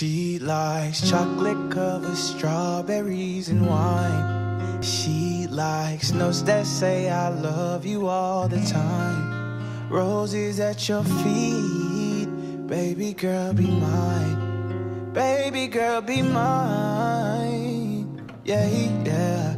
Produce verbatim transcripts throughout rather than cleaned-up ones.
She likes chocolate covered strawberries and wine. She likes notes that say I love you all the time. Roses at your feet, baby girl be mine. Baby girl be mine. Yeah, yeah.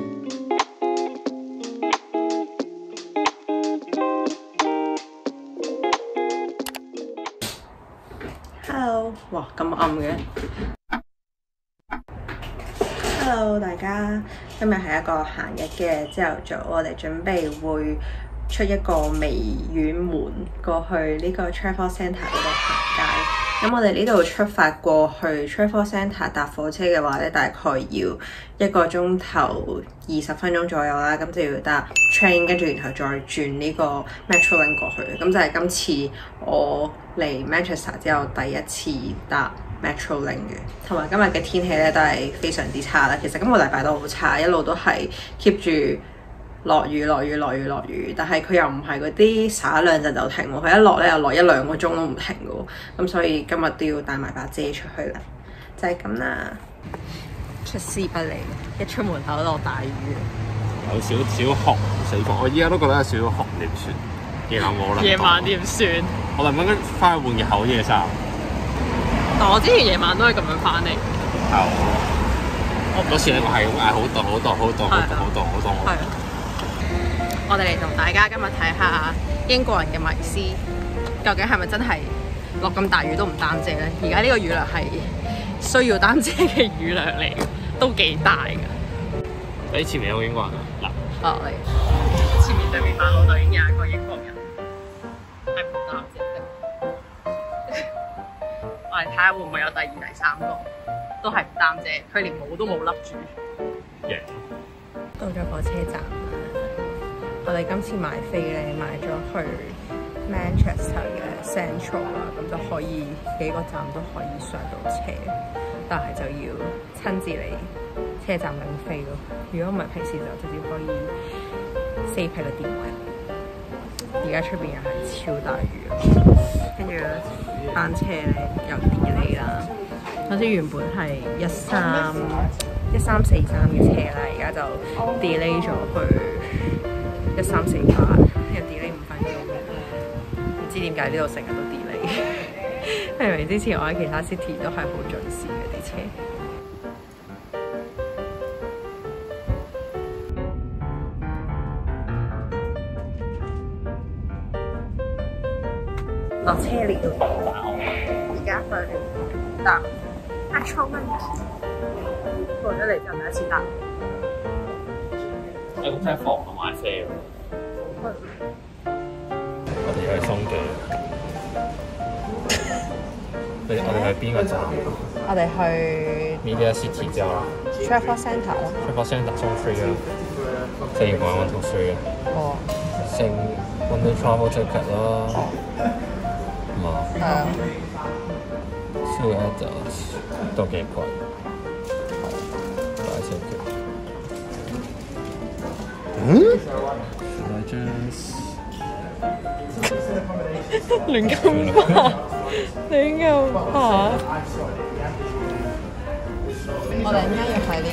Hello， 哇咁暗嘅。Hello， 大家，今日係一個閒日嘅朝頭早，我哋準備會出一個微軟門過去呢個 Travel Centre 嗰度行街。咁我哋呢度出發過去 Travel Centre 搭火車嘅話咧，大概要一個鐘頭二十分鐘左右啦。咁就要搭 train， 跟住然後再轉呢個 Metrolink 過去。咁就係今次我嚟 Manchester 之後第一次搭 Metrolink 嘅。同埋今日嘅天氣咧都係非常之差啦。其實今個禮拜都好差，一路都係 keep 住落雨落雨落雨落雨，但係佢又唔係嗰啲灑兩陣就停喎，佢一落咧又落一兩個鐘都唔停嘅喎，咁所以今日都要帶埋把遮出去啦，就係咁啦。出師不利，一出門口落大雨， 有少少寒死火，我依家都覺得有少少寒，點算？夜晚冇啦。 夜晚點算？ 我諗緊翻去換件厚啲嘅衫。 但我之前夜晚都係咁樣翻嚟。 係我嗰次咧，我係嗌好凍好凍好凍好凍好凍好凍。 係。我哋嚟同大家今日睇下英國人嘅迷思，究竟係咪真係落咁大雨都唔擔遮咧？而家呢個雨量係需要擔遮嘅雨量嚟嘅，都幾大㗎。 你前面有個英國人啊？嗱， 哦，你前面對面馬路度已經有一個英國人，係唔擔遮的。我哋睇下會唔會有第二、第三個，都係唔擔遮，佢連帽都冇笠住。 贏。 到咗火車站。我哋今次買飛咧，買咗去 Manchester 嘅 Central 啦，咁就可以幾個站都可以上到車，但係就要親自嚟車站領飛咯。如果唔係平時就直接可以 save 喺個電話。而家出邊又係超大雨，跟住班車咧又 delay 啦。好似原本係一三一三四三嘅車啦，而家就 delay 咗去一三四八，又 delay 五分鐘，唔知點解呢度成日都 delay。明明之前我喺其他 city 都係好準時嘅啲車。落車了，而家去搭 Metrolink， 過咗嚟就第一次搭。 喺個 platform 度買飛喎。我哋去松記。我哋我哋去邊個站？ 我哋去 Media City 之後 Travel Centre 咯。 Travel Centre 中 three 啦，四個 one two three 啊。 哦。 剩 one day travel ticket 啦。嘛。 係啊。 two adults 都幾貴。擺先叫。嗯？ 亂咁拍，亂咁拍。我哋而家要喺呢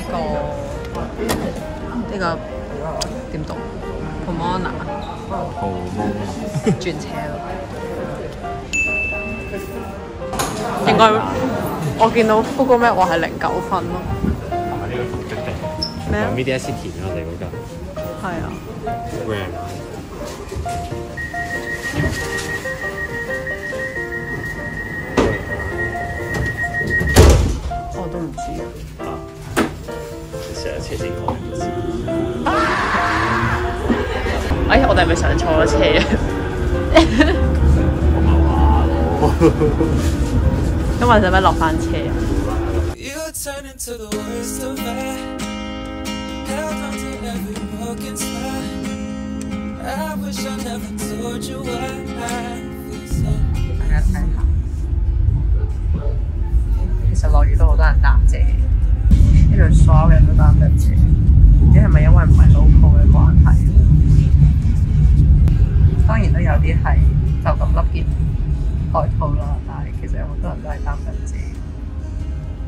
個呢個點讀 Pomona 轉車咯。應該我見到 Google Map 話係零九分咯。 係咪呢個目的地？ 咩啊 ？Media City 我哋嗰間。 係啊。 Grand。 我都唔知啊。 成日車先我唔知。 哎，我哋係咪上錯咗車啊？咁我哋使唔使落翻車啊？大家睇下，其實落雨都好多人擔遮，呢度所有人都擔緊遮，唔知係咪因為唔係 local 嘅關係？當然都有啲係就咁笠件外套啦，但係其實有好多人都係擔緊遮。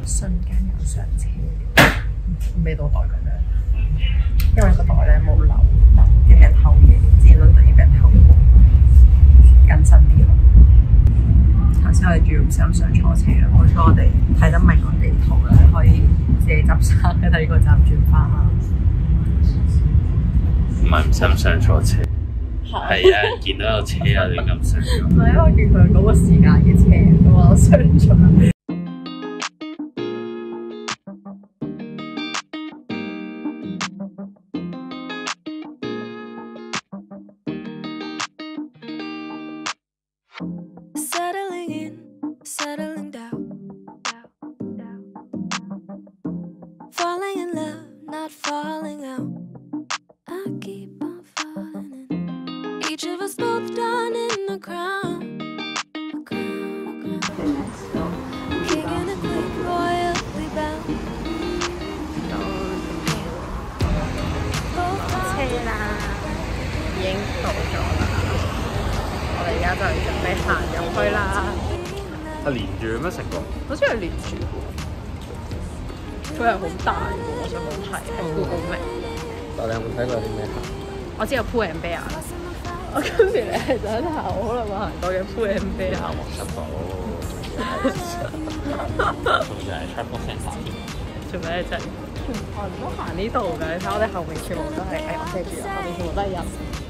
瞬間有上車，孭到袋咁樣，因為個袋咧冇留，要俾人偷嘢，之前倫敦要俾人偷過，謹慎啲咯。頭先我哋仲要唔小心上錯車啦，好彩我哋睇得明個地圖咧，可以自己執生喺第二個站轉翻啦。 唔係唔小心上錯車，係啊，見到有車啊，你咁上咗。 唔係因為見佢嗰個時間嘅車，咁我上咗。 Settling in, settling down, falling in love, not falling out. I keep on falling in. Each of us both done in the crown, the crown, the crown. King and a queen, royally bound. 車啦，已經到咗啦。我哋而家就準備行入去啦。 係連住咩成個？ 好似係連住嘅，佢係好大嘅，我上網睇係 Google Map。 但你有冇睇過啲咩行？ 我知有 Pull and Bear 啦。我今時你係想行好耐冇行過嘅 Pull and Bear。 行黃室堡，仲要係 Travel Centre 添。 做咩啫？我唔好行呢度嘅，你睇我哋後面全部都係，誒我記住，後面全部都係人。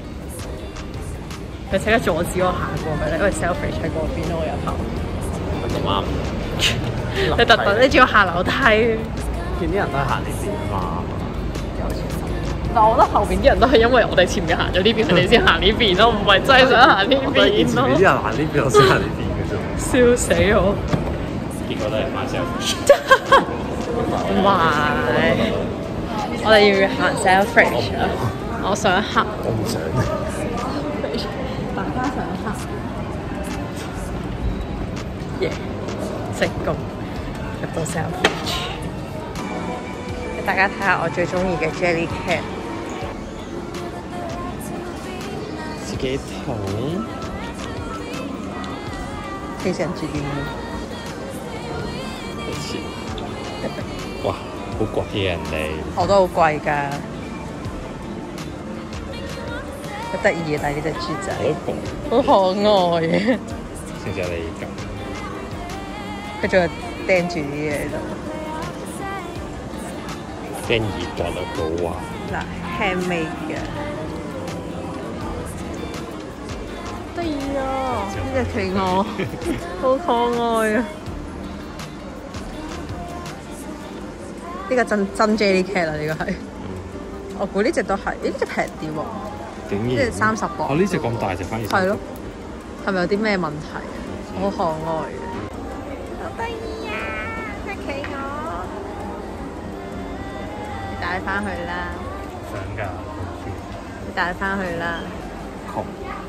佢即刻阻止我行過嘅咧，因為 Selfridge 喺嗰邊咯，我入頭。 咁啱。 你特登，你仲要下樓梯。 見啲人都係行呢邊啊嘛。 但我覺得後邊啲人都係因為我哋前面行咗呢邊，佢哋先行呢邊咯，唔係真係想行呢邊咯。 前面啲人行呢邊，我先行呢邊嘅啫。 笑死我！ 結果都係買 Selfridge。 唔係，我哋要行 Selfridge 啊！我想行。 我唔想。 大家想行。耶！成功入到 Selfridge。俾大家睇下我最中意嘅 Jelly Cat。 自己桶。 非常之靚。 好似。哇！好貴嘅人哋。 我都好貴㗎。好得意啊！但係呢隻豬仔，好可愛嘅。 先至你咁。 佢仲係釘住啲嘢喺度。 釘耳角啊！好滑。 嗱 ，handmade 嘅。得意啊！呢隻企鵝好可愛啊！呢個真真 Jelly Cat 啦，呢個係。我估呢隻都係，呢隻平啲喎。 竟然？ 呢隻三十磅。 哦，呢隻咁大隻反而。 係咯。係咪有啲咩問題？好可愛嘅。好得意啊！隻企鵝。你帶翻去啦。 想㗎。 你帶翻去啦。 窮。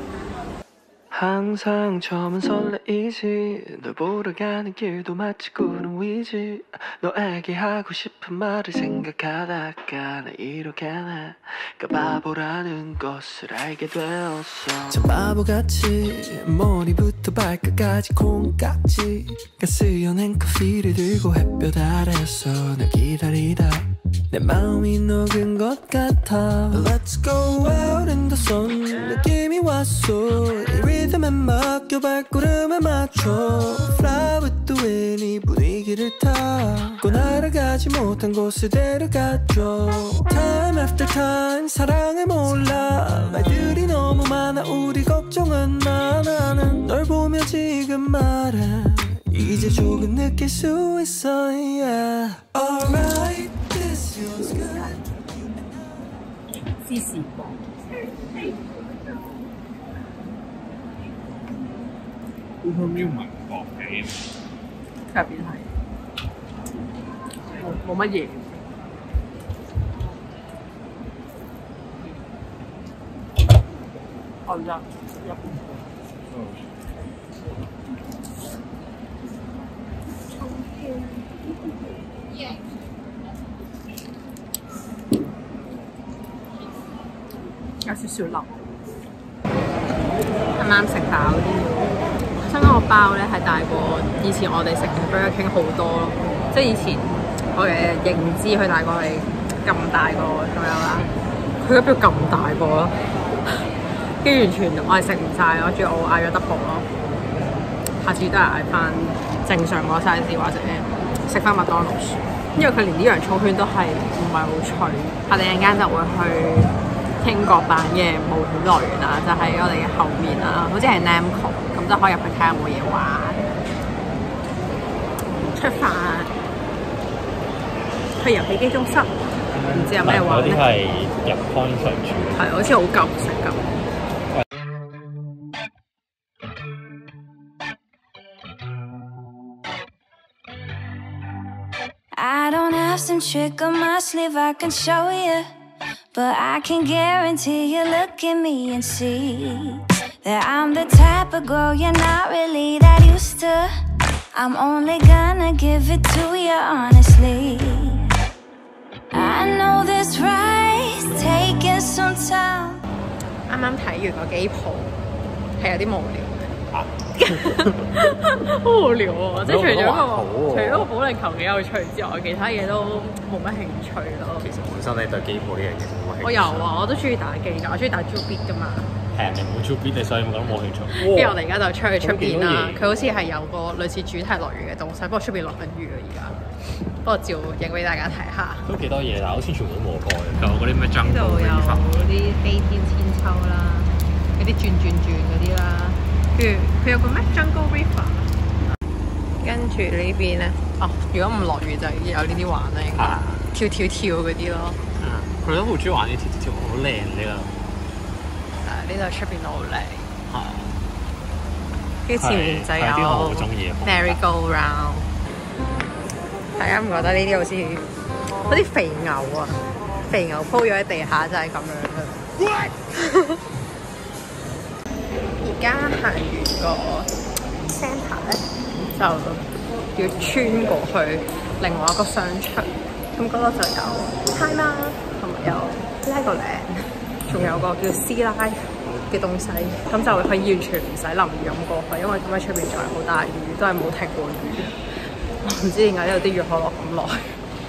항상 처음은 설레이지 널 보러 가는 길도 마치 구름 위지 너에게 하고 싶은 말을 생각하다가 나 이렇게 내가 바보라는 것을 알게 되었어 참 바보같이 머리부터 발끝까지 콩깍지가 쓰여낸 커피를 들고 햇볕 아래서 널 기다리다 내 마음이 녹은 것 같아 Let's go out in the sun 느낌이 왔어 이 리듬에 맡겨 발걸음에 맞춰 Fly with the wind 이 분위기를 타고 날아가지 못한 곳에 데려가줘 Time after time 사랑을 몰라 말들이 너무 많아 우리 걱정은 나 나는 널 보며 지금 말해 이제 조금 느낄 수 있어 yeah Alright this feels good 芝士棒。 烏冬喵唔係唔薄嘅， 入邊係冇冇乜嘢。我唔得入。有少少腍。啱啱食飽啲。香港個包咧係大過以前我哋食嘅 Burger King 好多咯。 即係以前我嘅認知，佢大概係咁大個左右啦。佢嗰邊咁大個咯，跟住完全我係食唔晒咯，仲要我嗌咗 double 咯。下次都係嗌翻正常個 size 或者食翻麥當勞，因為佢連啲洋葱圈都係唔係好脆。我哋陣間就會去英國版嘅冒險樂園啦，就喺、是、我哋嘅後面啦，好似係 Namco， 咁就可以入去睇下有冇嘢玩。出發去遊戲機中心，唔知有咩玩咧？ 嗰啲係入 coin 上住， 係好似好舊式咁。 I don't have some trick on my sleeve I can show you, but I can guarantee you look at me and see that I'm the type of girl you're not really that used to. I'm only gonna give it to you honestly. I know this ride's taking some time. 啱啱睇完個機鋪係有啲無聊嘅，好無聊喎！即係除咗個除咗個保齡球幾有趣之外，其他嘢都冇乜興趣咯。 其實本身你對機鋪呢樣嘢冇乜興趣。 我有啊，我都中意打機㗎，我中意打 Jubit 㗎嘛。 係人哋冇 Jubit，你所以咁冇興趣。 跟住我哋而家就出去出邊啦。佢好似係有個類似主題樂園嘅東西，不過出邊落緊雨啊而家。不過照影俾大家睇下。都幾多嘢，但係好似全部都冇開。有嗰啲咩 Jungle River，呢度有啲飛天千秋啦，嗰啲轉轉轉嗰啲啦。跟住佢有個咩 Jungle River， 跟住呢邊咧，哦，如果唔落雨就有呢啲玩咧，啊、跳跳跳嗰啲咯。嗯，佢都好中意玩啲跳跳跳，好靚呢個。誒，呢度出邊都好靚。係。跟住前面就有 Merry Go Round。大家唔覺得呢啲好似好似肥牛啊？肥牛鋪咗喺地下就係咁樣嘅。而家行完個 centre 咧，就要穿過去另外一個商場。咁嗰度就有 Time Out，同埋有 Legoland， 仲有個叫 Sea Life 嘅東西。咁就可以完全唔使淋雨咁過去，因為咁喺出邊仲係好大雨，都係冇停過雨。我唔知點解有啲雨可落咁耐。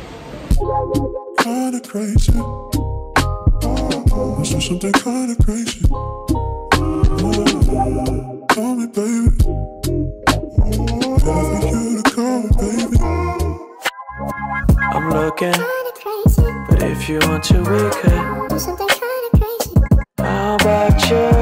I'm looking, but if you want to, we could. How about you?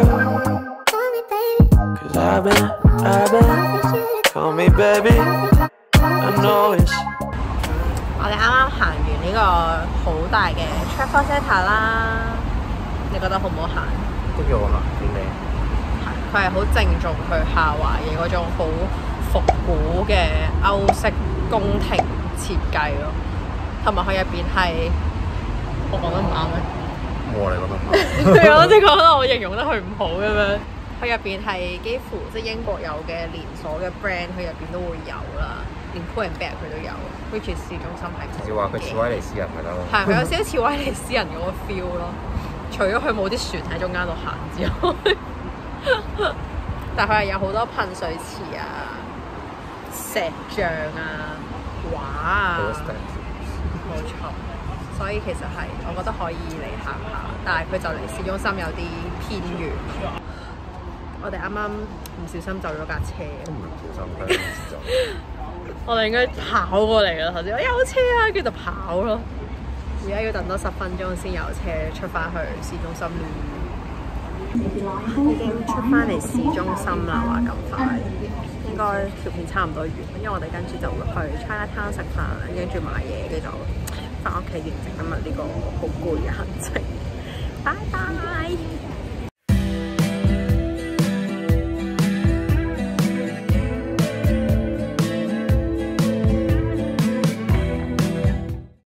Cause I've been, I've been, call me baby. I know it's. 我哋啱啱行完呢個好大嘅 Trafford Centre 啦，你覺得好唔好行？ 都幾好行，幾靚。 係，佢係好正宗去夏華嘅嗰種好復古嘅歐式宮廷設計咯，同埋佢入邊係我講得唔啱咩？ 我嚟覺得唔啱。 係啊，即係覺得我形容得佢唔好咁樣。佢入邊係幾乎即係英國有嘅連鎖嘅 brand， 佢入邊都會有啦。連 Pull and Bear 佢都有 ，which is 市中心係。直接話佢似威尼斯人咪得咯。係，佢有少少似威尼斯人嗰個 feel 咯。除咗佢冇啲船喺中間度行之外，但係佢係有好多噴水池啊、石像啊、畫啊，冇錯。所以其實係我覺得可以嚟行下，但係佢就離市中心有啲偏遠。我哋啱啱唔小心走咗架車。都唔係唔小心，係唔小心。我哋應該跑過嚟啦，頭先我有車啊，跟住就跑咯。而家要等多十分鐘先有車出翻去市中心。已經出翻嚟市中心啦，話咁快，應該條片差唔多完，因為我哋跟住就會去 Chinatown 食飯，跟住買嘢，跟住就翻屋企完成今日呢個好攰嘅行程。拜拜。